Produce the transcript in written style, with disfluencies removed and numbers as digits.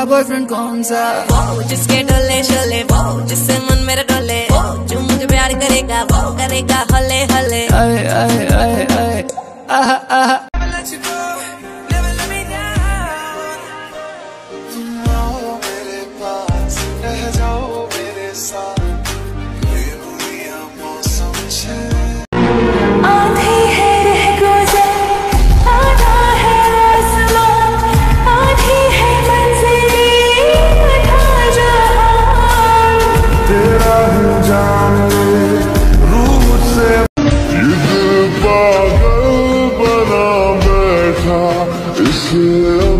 तेरा बॉयफ्रेंड कौन सा? वो जिसके डोले शोले, वो जिससे मन मेरा डोले, वो जो मुझे प्यार करेगा वो करेगा हले हले। आए आए आए आए आहा आहा। मेरे पास रह जाओ मेरे साथ, आधी है रह गुजर, आधा है आसमां, आधी है मंजिल, आधा जहां। तेरा है जान रूह से ये दिल पागल बना बैठा, इसे